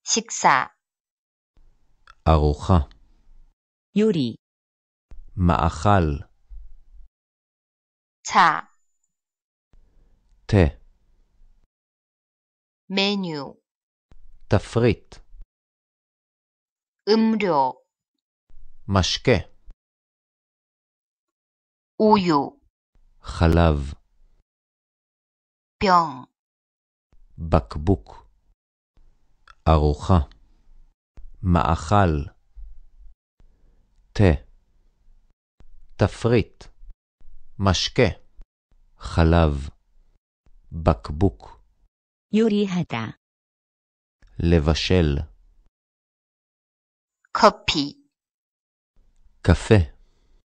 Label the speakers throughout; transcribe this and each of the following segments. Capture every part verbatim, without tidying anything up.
Speaker 1: 식사,
Speaker 2: ארוחה,
Speaker 3: 요리,
Speaker 2: מאכל,
Speaker 1: 차,
Speaker 2: תה,
Speaker 1: 메뉴,
Speaker 2: תפריט,
Speaker 1: 음료,
Speaker 2: משקה,
Speaker 1: 우유,
Speaker 2: חלב,
Speaker 1: 병,
Speaker 2: בקבוק, ארוחה, מאכל, תה, תפריט, משקה, חלב, בקבוק,
Speaker 3: 요리하다,
Speaker 2: לבשל,
Speaker 1: 커피,
Speaker 2: קפה,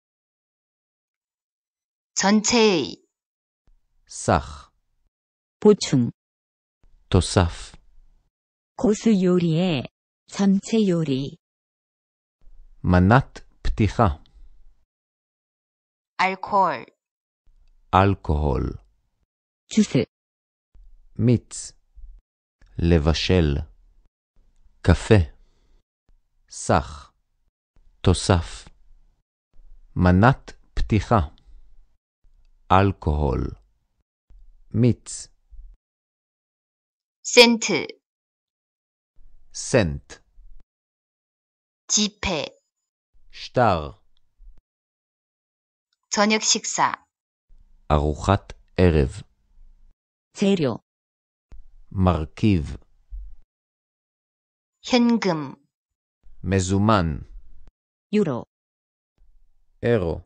Speaker 1: 전체의,
Speaker 2: סך,
Speaker 3: 보충,
Speaker 2: תוסף,
Speaker 3: 고수 요리의 전체 요리,
Speaker 2: מנת פתיחה,
Speaker 1: 알코올,
Speaker 2: אלכוהול,
Speaker 3: 주스,
Speaker 2: מיץ, לבשל, קפה, סך, תוסף, מנת פתיחה, אלכוהול, מיץ,
Speaker 1: 센트,
Speaker 2: סנט,
Speaker 1: 지폐,
Speaker 2: שטר,
Speaker 1: 저녁 식사,
Speaker 2: ארוחת ערב,
Speaker 3: 재료,
Speaker 2: מרכיב,
Speaker 1: 현금,
Speaker 2: מזומן,
Speaker 3: 유로,
Speaker 2: אירו,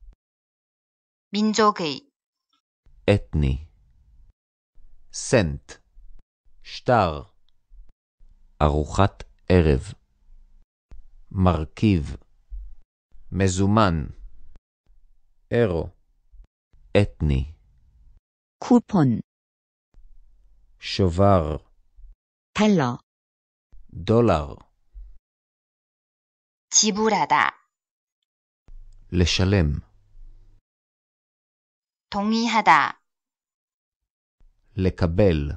Speaker 1: 민족의,
Speaker 2: אתני, סנט, שטר, ארוחת ערב, מרכיב, מזומן, אירו, אתני,
Speaker 3: 쿠폰,
Speaker 2: שובר,
Speaker 3: 달러,
Speaker 2: דולר,
Speaker 1: 지불하다,
Speaker 2: לשלם,
Speaker 1: 동의하다,
Speaker 2: לקבל,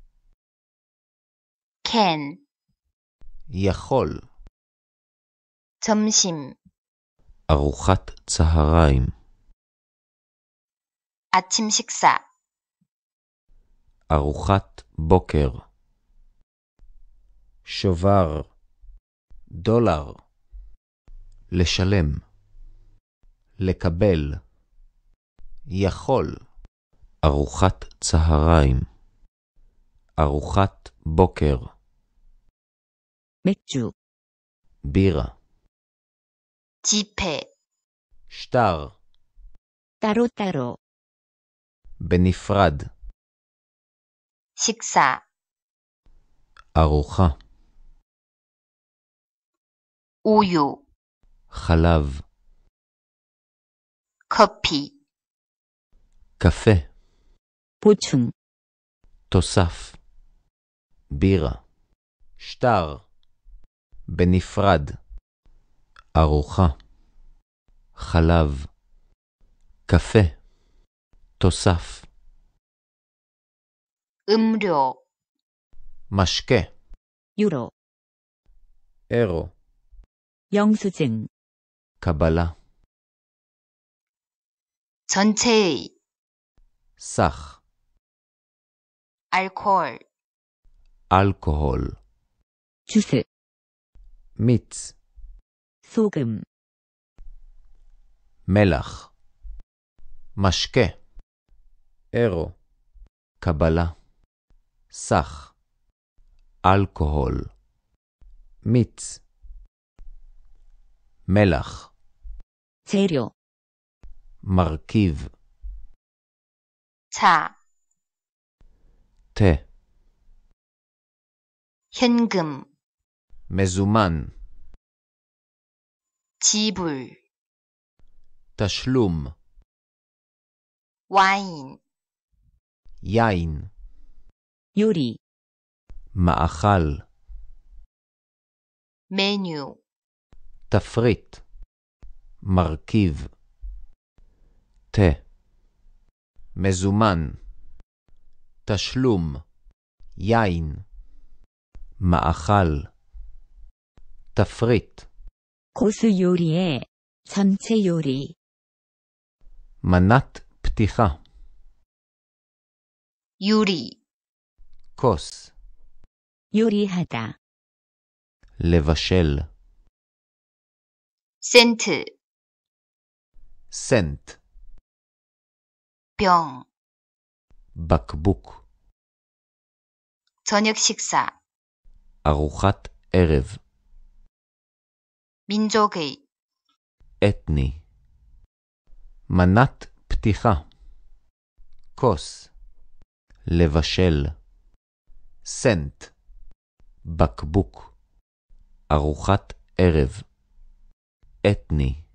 Speaker 1: 캔,
Speaker 2: יכול,
Speaker 1: 점심,
Speaker 2: ארוחת צהריים,
Speaker 1: 아침 식사,
Speaker 2: ארוחת בוקר, שובר, דולר, לשלם, לקבל, יכול, ארוחת צהריים, ארוחת בוקר,
Speaker 3: 맥주,
Speaker 2: בירה,
Speaker 1: 지폐,
Speaker 2: שטר,
Speaker 3: 따로따로,
Speaker 2: בנפרד,
Speaker 1: 식사,
Speaker 2: ארוחה,
Speaker 1: 우유,
Speaker 2: חלב,
Speaker 1: 커피,
Speaker 2: קפה,
Speaker 3: 보충,
Speaker 2: תוסף, בירה, שטר, בנפרד, ארוחה, חלב, קפה, תוסף,
Speaker 1: 음료,
Speaker 2: משקה,
Speaker 3: 유로,
Speaker 2: אירו,
Speaker 3: 영수증,
Speaker 2: קבלה,
Speaker 1: 전체의,
Speaker 2: סך,
Speaker 1: 알코올,
Speaker 2: אלכוהול,
Speaker 3: 주스,
Speaker 2: מיץ,
Speaker 3: 소금,
Speaker 2: מלח, משקה, אירו, קבלה, סך, אלכוהול, מיץ, מלח,
Speaker 3: 재료,
Speaker 2: מרכיב,
Speaker 1: 차,
Speaker 2: תה,
Speaker 1: 현금,
Speaker 2: מזומן,
Speaker 1: 지불,
Speaker 2: תשלום,
Speaker 1: 와인,
Speaker 2: יין,
Speaker 3: 요리,
Speaker 2: מאכל,
Speaker 1: 메뉴,
Speaker 2: תפריט, מרכיב, תה, מזומן, תשלום, יין, מאכל, תפריט,
Speaker 3: 코스 요리의 전체 요리.
Speaker 2: מנת פתיחה,
Speaker 1: 유리,
Speaker 2: כוס,
Speaker 3: 요리하다.
Speaker 2: לבשל,
Speaker 1: 센트,
Speaker 2: סנט,
Speaker 1: 병,
Speaker 2: בקבוק,
Speaker 1: 저녁 식사,
Speaker 2: ארוחת ערב,
Speaker 1: 민족의,
Speaker 2: אתני, מנת פתיחה, כוס, לבשל, סנט, בקבוק, ארוחת ערב, אתני.